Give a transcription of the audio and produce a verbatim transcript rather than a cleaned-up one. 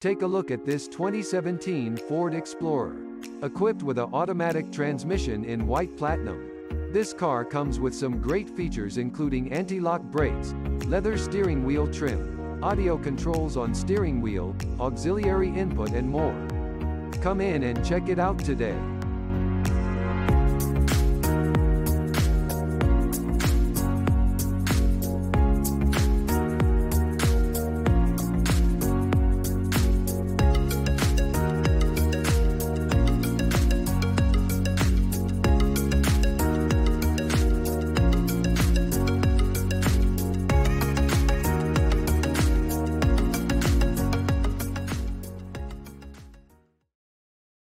Take a look at this twenty seventeen Ford Explorer. Equipped with an automatic transmission in white platinum. This car comes with some great features including anti-lock brakes, leather steering wheel trim, audio controls on steering wheel, auxiliary input and more. Come in and check it out today.